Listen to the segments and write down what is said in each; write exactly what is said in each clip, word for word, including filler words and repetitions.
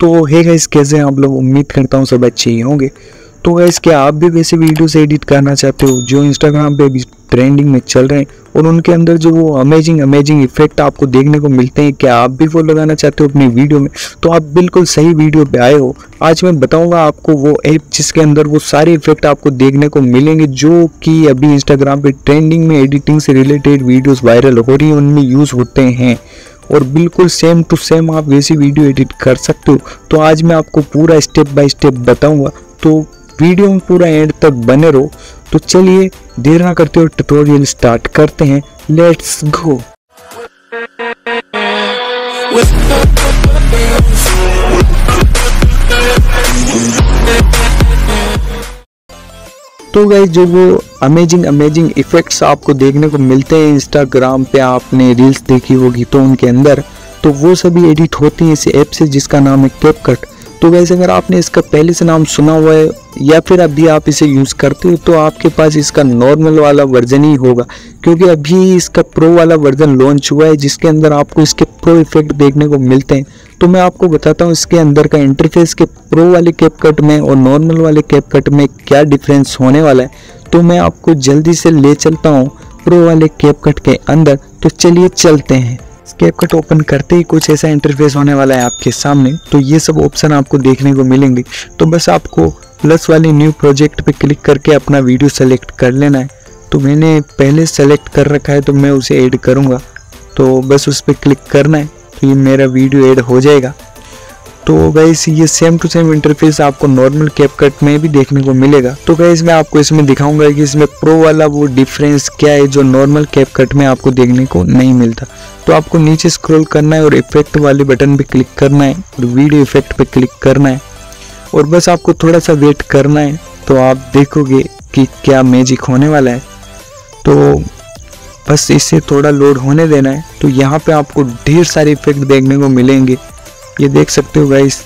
तो hey guys, कैसे हैं आप लोग? उम्मीद करता हूँ सब अच्छे ही होंगे। तो गाइस, क्या आप भी वैसे वीडियोस एडिट करना चाहते हो जो इंस्टाग्राम पे अभी ट्रेंडिंग में चल रहे हैं और उनके अंदर जो वो अमेजिंग अमेजिंग इफेक्ट आपको देखने को मिलते हैं, क्या आप भी वो लगाना चाहते हो अपनी वीडियो में? तो आप बिल्कुल सही वीडियो पे आए हो। आज मैं बताऊंगा आपको वो ऐप जिसके अंदर वो सारे इफेक्ट आपको देखने को मिलेंगे जो कि अभी इंस्टाग्राम पे ट्रेंडिंग में एडिटिंग से रिलेटेड वीडियोस वायरल हो रही है, उनमें यूज होते हैं और बिल्कुल सेम टू सेम आप वैसी वीडियो एडिट कर सकते हो। तो आज मैं आपको पूरा स्टेप बाय स्टेप बताऊंगा, तो वीडियो में पूरा एंड तक बने रहो। तो चलिए देर ना करते हुए ट्यूटोरियल स्टार्ट करते हैं। Let's go. तो गाइस, जो वो अमेजिंग अमेजिंग इफेक्ट्स आपको देखने को मिलते हैं इंस्टाग्राम पे, आपने रील्स देखी होगी तो उनके अंदर, तो वो सभी एडिट होती है इस ऐप से जिसका नाम है कैपकट। तो गाइस, अगर आपने इसका पहले से नाम सुना हुआ है या फिर अभी आप इसे यूज़ करते हो तो आपके पास इसका नॉर्मल वाला वर्जन ही होगा, क्योंकि अभी इसका प्रो वाला वर्जन लॉन्च हुआ है जिसके अंदर आपको इसके प्रो इफेक्ट देखने को मिलते हैं। तो मैं आपको बताता हूँ इसके अंदर का इंटरफेस के प्रो वाले कैपकट में और नॉर्मल वाले कैपकट में क्या डिफरेंस होने वाला है। तो मैं आपको जल्दी से ले चलता हूँ प्रो वाले कैपकट के अंदर। तो चलिए चलते हैं। कैपकट ओपन करते ही कुछ ऐसा इंटरफेस होने वाला है आपके सामने। तो ये सब ऑप्शन आपको देखने को मिलेंगे। तो बस आपको प्लस वाले न्यू प्रोजेक्ट पे क्लिक करके अपना वीडियो सेलेक्ट कर लेना है। तो मैंने पहले सेलेक्ट कर रखा है तो मैं उसे ऐड करूँगा, तो बस उस पर क्लिक करना है तो ये मेरा वीडियो ऐड हो जाएगा। तो गाइस, ये सेम टू सेम इंटरफेस आपको नॉर्मल कैपकट में भी देखने को मिलेगा। तो गाइस, मैं आपको इसमें दिखाऊंगा कि इसमें प्रो वाला वो डिफरेंस क्या है जो नॉर्मल कैपकट में आपको देखने को नहीं मिलता। तो आपको नीचे स्क्रॉल करना है और इफेक्ट वाले बटन पे क्लिक करना है और वीडियो इफेक्ट पे क्लिक करना है और बस आपको थोड़ा सा वेट करना है। तो आप देखोगे कि क्या मैजिक होने वाला है। तो बस इससे थोड़ा लोड होने देना है। तो यहाँ पे आपको ढेर सारे इफेक्ट देखने को मिलेंगे, ये देख सकते हो गाइस।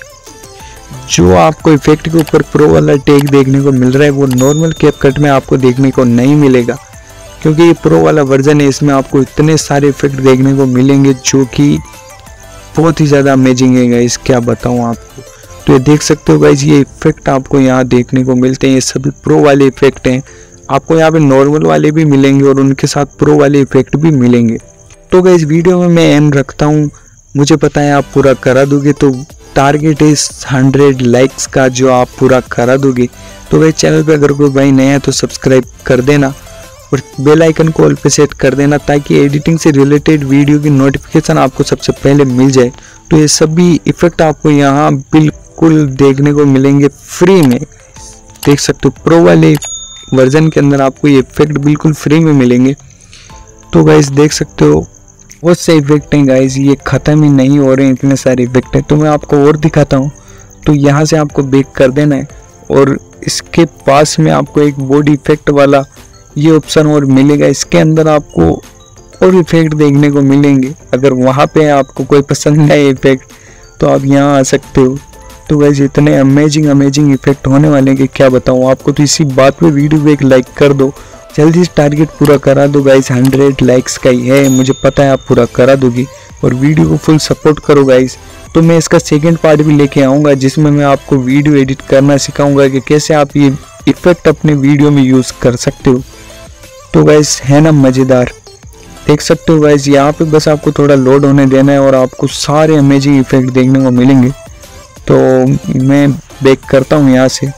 जो आपको इफेक्ट के ऊपर प्रो वाला टैग देखने को मिल रहा है वो नॉर्मल कैपकट में आपको देखने को नहीं मिलेगा, क्योंकि ये प्रो वाला वर्जन है। इसमें आपको इतने सारे इफेक्ट देखने को मिलेंगे जो कि बहुत ही ज़्यादा अमेजिंग है गाइस, क्या बताऊँ आपको। तो ये देख सकते हो गाइस, ये इफेक्ट आपको यहाँ देखने को मिलते हैं, ये सभी प्रो वाले इफेक्ट हैं। आपको यहाँ पे नॉर्मल वाले भी मिलेंगे और उनके साथ प्रो वाले इफेक्ट भी मिलेंगे। तो गाइस, वीडियो में मैं एम रखता हूँ, मुझे पता है आप पूरा करा दोगे। तो टारगेट है हंड्रेड लाइक्स का, जो आप पूरा करा दोगे। तो भाई, चैनल पे अगर कोई भाई नया है तो सब्सक्राइब कर देना और बेल आइकन को ऑल पे सेट कर देना ताकि एडिटिंग से रिलेटेड वीडियो की नोटिफिकेशन आपको सबसे पहले मिल जाए। तो ये सभी इफेक्ट आपको यहाँ बिल्कुल देखने को मिलेंगे फ्री में, देख सकते हो। प्रो वाले वर्जन के अंदर आपको ये इफेक्ट बिल्कुल फ्री में मिलेंगे। तो गाइस, देख सकते हो बहुत से इफेक्ट हैं गाइस, ये ख़त्म ही नहीं हो रहे हैं, इतने सारे इफेक्ट हैं। तो मैं आपको और दिखाता हूँ। तो यहाँ से आपको बैक कर देना है और इसके पास में आपको एक बॉडी इफेक्ट वाला ये ऑप्शन और मिलेगा। इसके अंदर आपको और इफेक्ट देखने को मिलेंगे। अगर वहाँ पे आपको कोई पसंद है इफेक्ट तो आप यहाँ आ सकते हो। तो गाइस, इतने अमेजिंग अमेजिंग इफेक्ट होने वाले हैं कि क्या बताऊँ आपको। तो इसी बात पे वीडियो को एक लाइक कर दो, जल्दी से टारगेट पूरा करा दो गाइस। हंड्रेड लाइक्स का ही है, मुझे पता है आप पूरा करा दोगी और वीडियो को फुल सपोर्ट करो गाइस। तो मैं इसका सेकंड पार्ट भी लेके आऊँगा जिसमें मैं आपको वीडियो एडिट करना सिखाऊंगा कि कैसे आप ये इफेक्ट अपने वीडियो में यूज़ कर सकते हो। तो गाइस, है ना मज़ेदार, देख सकते हो गाइस। यहाँ पे बस आपको थोड़ा लोड होने देना है और आपको सारे अमेजिंग इफेक्ट देखने को मिलेंगे। तो मैं बैक करता हूँ यहाँ से।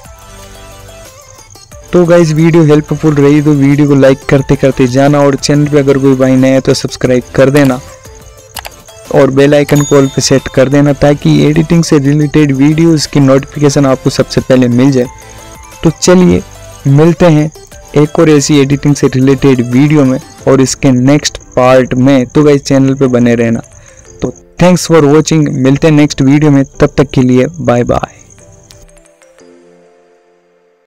तो गाइस, वीडियो हेल्पफुल रही तो वीडियो को लाइक करते करते जाना और चैनल पे अगर कोई भाई नया है तो सब्सक्राइब कर देना और बेल आइकन को ऑल पे सेट कर देना ताकि एडिटिंग से रिलेटेड वीडियोस की नोटिफिकेशन आपको सबसे पहले मिल जाए। तो चलिए मिलते हैं एक और ऐसी एडिटिंग से रिलेटेड वीडियो में और इसके नेक्स्ट पार्ट में। तो गाइस, चैनल पे बने रहना। तो थैंक्स फॉर वॉचिंग, मिलते हैं नेक्स्ट वीडियो में, तब तक के लिए बाय बाय।